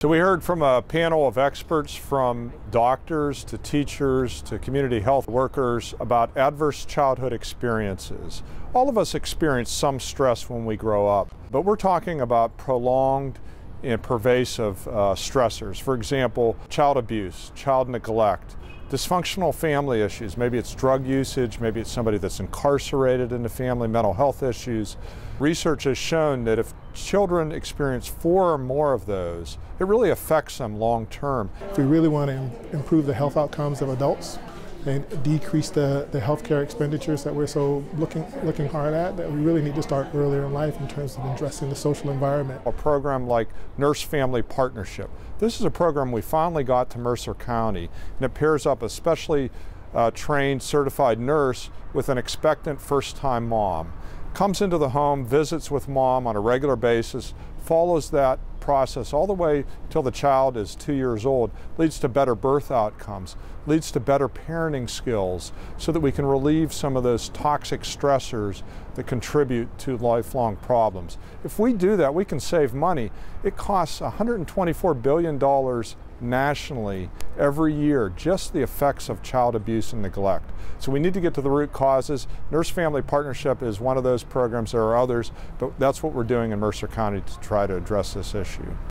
So we heard from a panel of experts, from doctors to teachers to community health workers, about adverse childhood experiences. All of us experience some stress when we grow up, but we're talking about prolonged and pervasive stressors. For example, child abuse, child neglect, dysfunctional family issues. Maybe it's drug usage, maybe it's somebody that's incarcerated in the family, mental health issues. Research has shown that if children experience 4 or more of those, it really affects them long term. If we really want to improve the health outcomes of adults and decrease the healthcare expenditures that we're so looking hard at, that we really need to start earlier in life in terms of addressing the social environment. A program like Nurse-Family Partnership. This is a program we finally got to Mercer County, and it pairs up a specially trained, certified nurse with an expectant first-time mom. Comes into the home, visits with mom on a regular basis, follows that process all the way till the child is 2 years old, leads to better birth outcomes, leads to better parenting skills, so that we can relieve some of those toxic stressors that contribute to lifelong problems. If we do that, we can save money. It costs $124 billion nationally every year, just the effects of child abuse and neglect. So we need to get to the root causes. Nurse-Family Partnership is one of those programs. There are others, but that's what we're doing in Mercer County to try to address this issue.